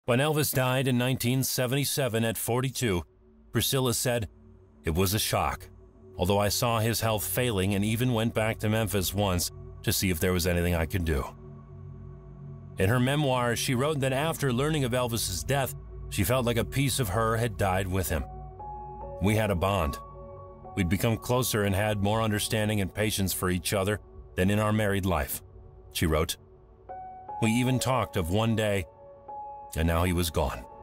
When Elvis died in 1977 at 42, Priscilla said, "It was a shock, although I saw his health failing and even went back to Memphis once to see if there was anything I could do." In her memoir, she wrote that after learning of Elvis's death, she felt like a piece of her had died with him. "We had a bond. We'd become closer and had more understanding and patience for each other than in our married life," she wrote. "We even talked of one day, and now he was gone."